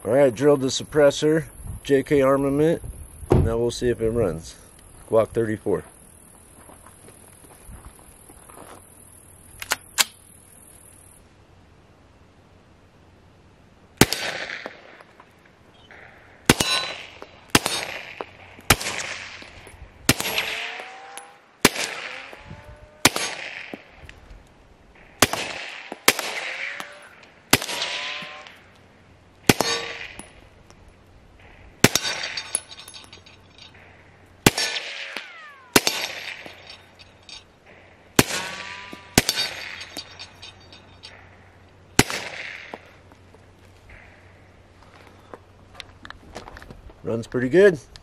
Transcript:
Alright, drilled the suppressor, JK Armament. Now we'll see if it runs. Glock 34. Runs pretty good.